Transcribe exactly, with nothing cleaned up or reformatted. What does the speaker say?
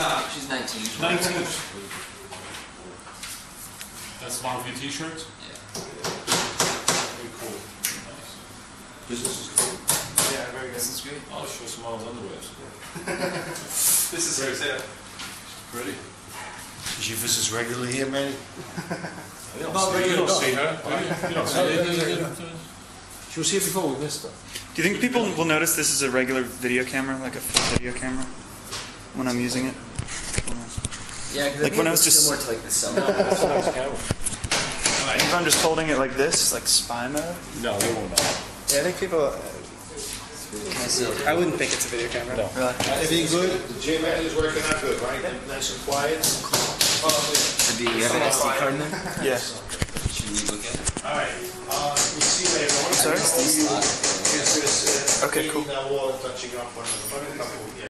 Uh, she's nineteen. nineteen. That's one of your t-shirts? Yeah. Very cool. Nice. Business is cool. Yeah, very good. This is great. I'll show some of those underwear. This is great. Yeah. Pretty. Is your visits regularly here, Manny? You don't, see, you don't see her. do you? You don't see her. She was here before, we missed her. Do you think people will notice this is a regular video camera, like a full video camera, when I'm using it? Yeah, because Like when I was just- similar to like the summer. That's a nice camera. If I'm just holding it like this, like spy mode? No, they won't know. Yeah, I think people. Can I see it? I wouldn't think it's a video camera. No. Really? Everything good? The gym is working out good, right? Nice and quiet? Do you have an S D card in there? Yeah. Should we look at it? All right. Uh, we'll see you later on. Sorry? Here's this, uh, Okay, cool. meeting that we're all touching up on.